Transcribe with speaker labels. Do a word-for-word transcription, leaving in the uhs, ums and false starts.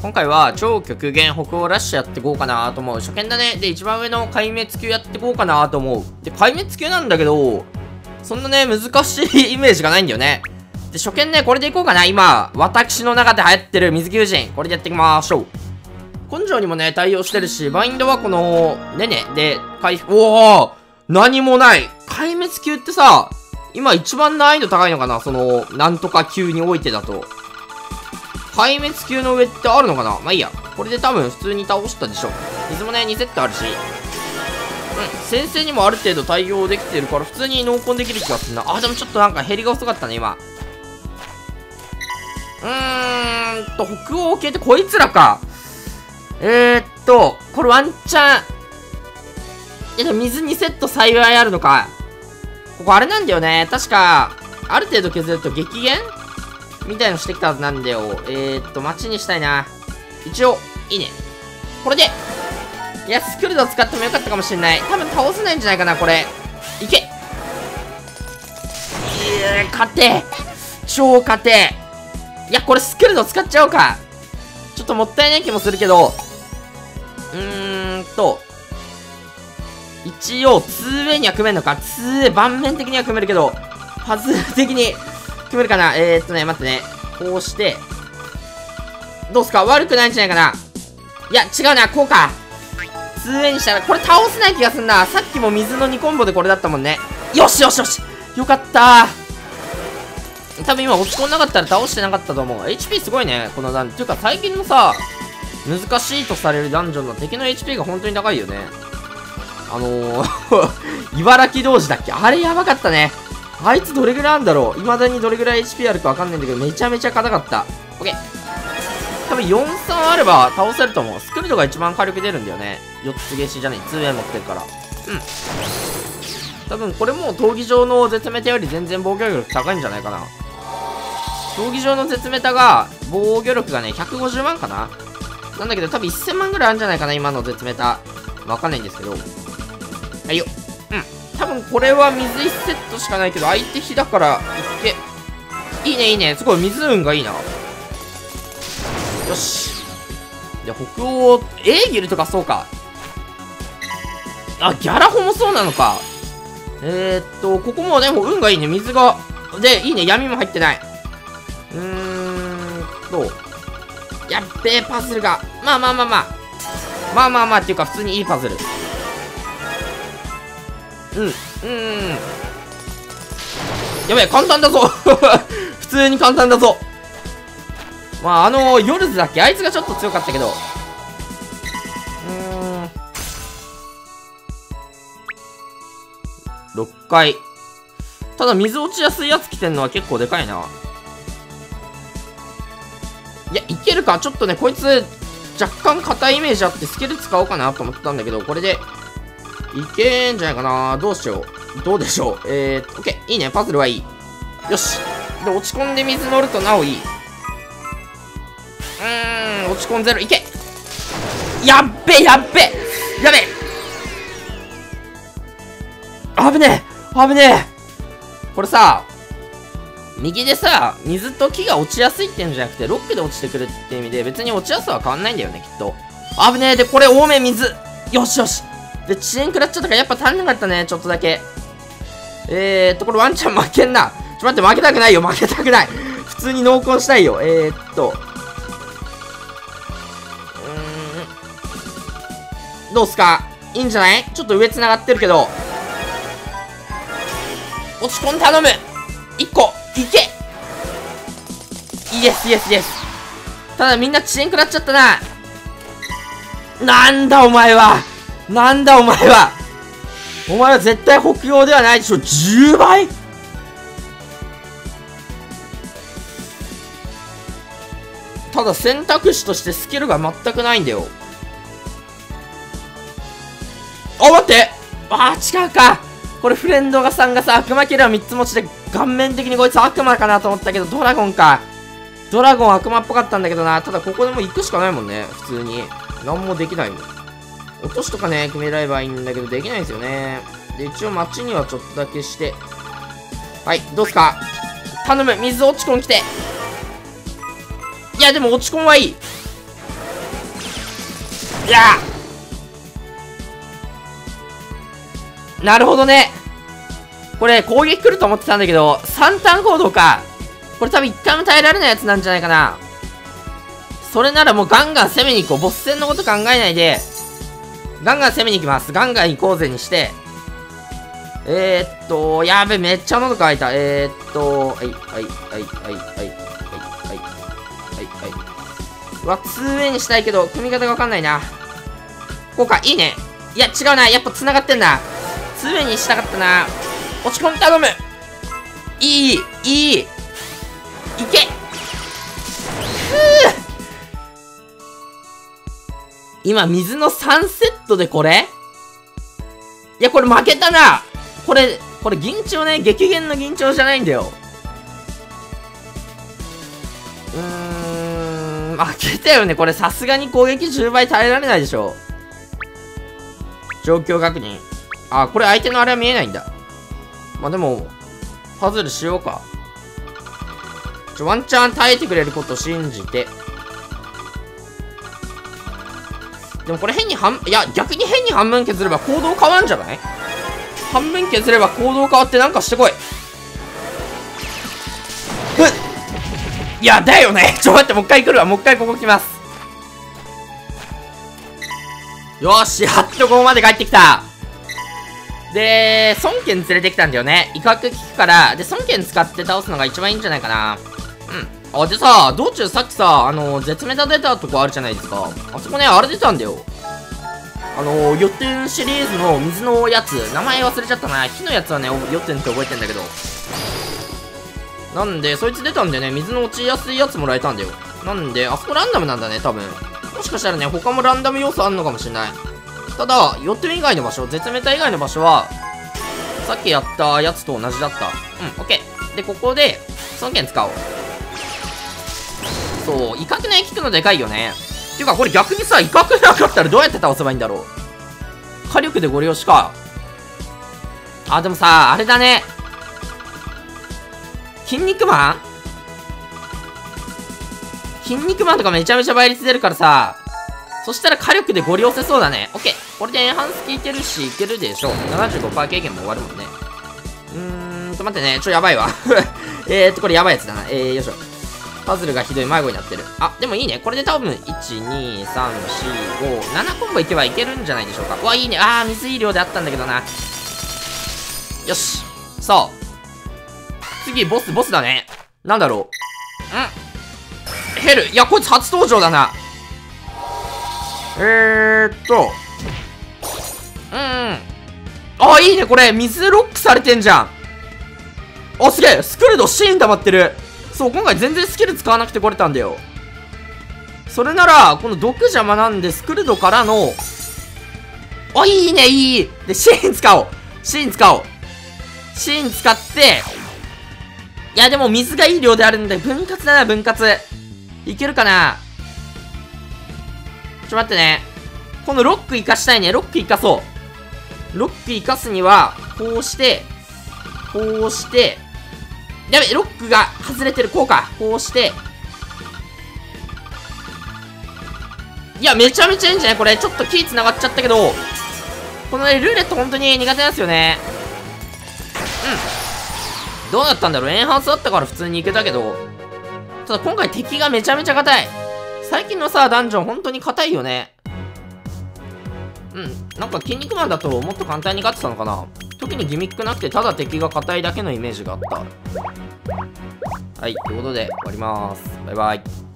Speaker 1: 今回は超極限北欧ラッシュやっていこうかなと思う。初見だね。で、一番上の壊滅級やっていこうかなと思う。で、壊滅級なんだけど、そんなね、難しいイメージがないんだよね。で、初見ね、これでいこうかな。今、私の中で流行ってる水球人。これでやっていきましょう。根性にもね、対応してるし、バインドはこの、ねね、で、回復、おー何もない。壊滅級ってさ、今一番難易度高いのかな、その、なんとか級においてだと。壊滅級の上ってあるのかな。まあいいや。これで多分普通に倒したでしょ。水もね、にセットあるし。うん。先生にもある程度対応できてるから、普通に濃厚できる気がするな。あ、でもちょっとなんか減りが遅かったね、今。うーんと、北欧系ってこいつらか。えーっと、これワンチャン。いや、でも水にセット幸いあるのか。ここあれなんだよね。確か、ある程度削ると激減みたいのしてきたはずなんだよ。えーっと、街にしたいな。一応、いいね。これで。いや、スクルド使ってもよかったかもしれない。多分倒せないんじゃないかな、これ。いけ。いや、勝て。超勝て。いや、これスクルド使っちゃおうか。ちょっともったいない気もするけど。うーんと。一応、ツーウェイには組めるのか。ツーウェイ、盤面的には組めるけど、パズル的に組めるかな。えーっとね、待ってね。こうして。どうすか？悪くないんじゃないかな。いや、違うな。こうか。ツーウェイにしたら、これ倒せない気がすんな。さっきも水のにコンボでこれだったもんね。よしよしよし。よかったー。多分今落ち込んなかったら倒してなかったと思う。エイチピー すごいね。このダンジョン。ていうか最近のさ、難しいとされるダンジョンの敵の エイチピー が本当に高いよね。あのー、茨城同士だっけ？あれやばかったね。あいつどれぐらいあるんだろう？未だにどれぐらい エイチピー あるかわかんないんだけど、めちゃめちゃ硬かった。オッケー。多分よんさんあれば倒せると思う。スクルドが一番火力出るんだよね。よっつ消しじゃねえ。ツーウェイ持ってるから。うん。多分これも闘技場の絶メタより全然防御力高いんじゃないかな。闘技場の絶メタが、防御力がね、ひゃくごじゅうまんかななんだけど、多分せんまんぐらいあるんじゃないかな、今の絶メタ。わかんないんですけど。はいよ。うん。多分これは水いちセットしかないけど、相手火だから、いけ。いいね、いいね。すごい水運がいいな。よし。じゃあ、北欧、エーギルとかそうか。あ、ギャラホもそうなのか。えー、っと、ここもでも運がいいね。水が。で、いいね。闇も入ってない。うーんと。やっべえ、パズルが。まあまあまあまあ。まあまあまあっていうか、普通にいいパズル。うん。うーん。やべえ、簡単だぞ。普通に簡単だぞ。まあ、あのー、ヨルズだっけ？あいつがちょっと強かったけど。うーん。ろっかい。ただ、水落ちやすいやつ来てんのは結構でかいな。いや、いけるか。ちょっとね、こいつ、若干硬いイメージあって、スキル使おうかなと思ったんだけど、これで、いけんじゃないかな。どうしよう。どうでしょう。えー、オッケー。いいね。パズルはいい。よし。で、落ち込んで水乗るとなおいい。うーん、落ち込んゼロ。いけ。やっべやっべやべ危ねえ危ねえこれさ、右でさ、水と木が落ちやすいってんじゃなくて、ロックで落ちてくるって意味で、別に落ちやすさは変わんないんだよね、きっと。危ねえ。で、これ多め水。よしよし。で、遅延食らっちゃったから、やっぱ足んなかったね、ちょっとだけ。えーっと、これワンチャン負けんな。ちょ、待って、負けたくないよ、負けたくない。普通に濃厚したいよ。えーっと。うーん。どうすか？いいんじゃない？ちょっと上繋がってるけど。落ち込ん頼む！いっこいけ！イエスイエスイエス。ただみんな遅延食らっちゃったな。なんだお前は！なんだお前は！お前は絶対北欧ではないでしょ。じゅうばい？ただ選択肢としてスキルが全くないんだよ。あ、待って！あー、違うか。これフレンドがさんがさ、悪魔キラーみっつ持ちで顔面的にこいつ悪魔かなと思ったけど、ドラゴンか。ドラゴン悪魔っぽかったんだけどな。ただここでも行くしかないもんね。普通に。なんもできないもん。落としとかね、決められばいいんだけど、できないんですよね。で、一応街にはちょっとだけして。はい、どうすか？頼む、水落ち込ん来て。いや、でも落ち込んはいい。 いやなるほどね。これ攻撃来ると思ってたんだけど、さんターン行動か。これ多分いっかいも耐えられないやつなんじゃないかな。それならもうガンガン攻めに行こう。ボス戦のこと考えないで、ガンガン攻めに行きます。ガンガン行こうぜにして。えー、っと、やべ、めっちゃ喉乾いた。えー、っと、はい、はい、はい、はい、はい、はい、はい、はい、はい。うわ、ツーウェイにしたいけど、組み方がわかんないな。こうか、いいね。いや、違うな。やっぱ繋がってんな。ツーウェイにしたかったな。落ち込ん頼む。いい、いい。いけ。ふぅ。今、水のさんセットでこれいや、これ負けたな。これ、これ銀蝶ね。激減の銀蝶じゃないんだよ。うーん、負けたよね。これさすがに攻撃じゅうばい耐えられないでしょ。状況確認。あ、これ相手のあれは見えないんだ。まあ、でも、パズルしようか。ちょ、ワンチャン耐えてくれることを信じて。でもこれ変に半、いや、逆に変に半分削れば行動変わんじゃない？半分削れば行動変わってなんかしてこい。ふっ！いや、だよね。ちょ、待って、もう一回来るわ。もう一回ここ来ます。よーし、やっとここまで帰ってきた。で、孫権連れてきたんだよね。威嚇効くから、で、孫権使って倒すのが一番いいんじゃないかな。うん。あ、でさ、道中さっきさ、あの、絶メタ出たとこあるじゃないですか。あそこね、あれ出たんだよ。あの、ヨッテンシリーズの水のやつ。名前忘れちゃったな。火のやつはね、ヨッテンって覚えてんだけど。なんで、そいつ出たんでね、水の落ちやすいやつもらえたんだよ。なんで、あそこランダムなんだね、多分。もしかしたらね、他もランダム要素あんのかもしれない。ただ、ヨッテン以外の場所、絶メタ以外の場所は、さっきやったやつと同じだった。うん、オッケー。で、ここで、孫権使おう。そう、威嚇ね、効くのでかいよね。っていうか、これ逆にさ、威嚇なかったらどうやって倒せばいいんだろう。火力でご利用しか。あ、でもさ、あれだね。筋肉マン筋肉マンとかめちゃめちゃ倍率出るからさ、そしたら火力でご利用せそうだね。オッケー。これでエンハンス効いてるし、いけるでしょう。ななじゅうごパーセント 経験も終わるもんね。うーんと、待ってね。ちょ、やばいわ。えーっと、これやばいやつだな。えー、よいしょ。パズルがひどい迷子になってる。あ、でもいいね。これで多分、いち、に、さん、よん、ご、ななコンボいけばいけるんじゃないでしょうか。うわ、いいね。あー、水い量であったんだけどな。よし。さあ。次、ボス、ボスだね。なんだろう。んヘル。いや、こいつ初登場だな。えーっと。うん。あ、いいね。これ、水ロックされてんじゃん。あ、すげえ。スクルドシーン溜まってる。そう、今回全然スキル使わなくてこれたんだよ。それなら、この毒邪魔なんで、スクルドからの、あ、いいね、いい。で、シーン使おう。シーン使おう。シーン使って、いや、でも水がいい量であるんで、分割だな、分割。いけるかな？ちょ、待ってね。このロック活かしたいね。ロック活かそう。ロック活かすには、こうして、こうして、やべ、ロックが外れてる。こうか。こうして。いや、めちゃめちゃいいんじゃないこれ。ちょっとキー繋がっちゃったけど、このね、ルーレット本当に苦手なんですよね。うん。どうなったんだろう。エンハンスだったから普通にいけたけど、ただ今回敵がめちゃめちゃ硬い。最近のさ、ダンジョン本当に硬いよね。うん。なんか筋肉マンだともっと簡単に勝ってたのかな。特にギミックなくて、ただ敵が硬いだけのイメージがあった。はい、ということで終わります。バイバイ。